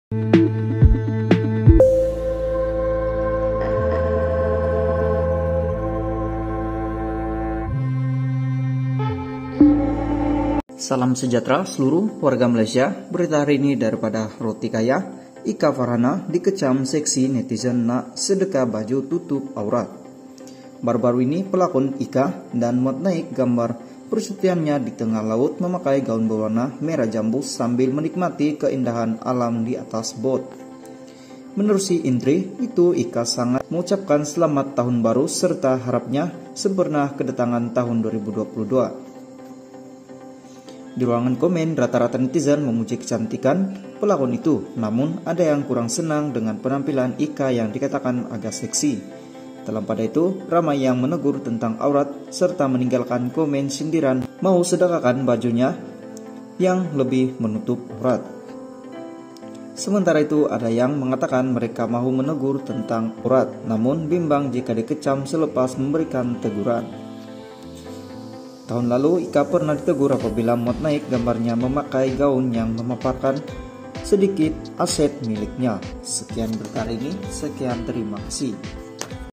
Salam sejahtera seluruh warga Malaysia. Berita hari ini daripada Roti Kaya. Ika Farhana dikecam seksi netizen nak sedekah baju tutup aurat. Baru-baru ini pelakon Ika dan muat naik gambar persuciannya di tengah laut memakai gaun berwarna merah jambu sambil menikmati keindahan alam di atas bot. Menurut si Indri, itu Ika sangat mengucapkan selamat tahun baru serta harapnya sempurna kedatangan tahun 2022. Di ruangan komen, rata-rata netizen memuji kecantikan pelakon itu, namun ada yang kurang senang dengan penampilan Ika yang dikatakan agak seksi. Dalam pada itu, ramai yang menegur tentang aurat serta meninggalkan komen sindiran mau sedekahkan bajunya yang lebih menutup aurat. Sementara itu, ada yang mengatakan mereka mau menegur tentang aurat, namun bimbang jika dikecam selepas memberikan teguran. Tahun lalu, Ika pernah ditegur apabila muat naik gambarnya memakai gaun yang memaparkan sedikit aset miliknya. Sekian berita hari ini, sekian terima kasih.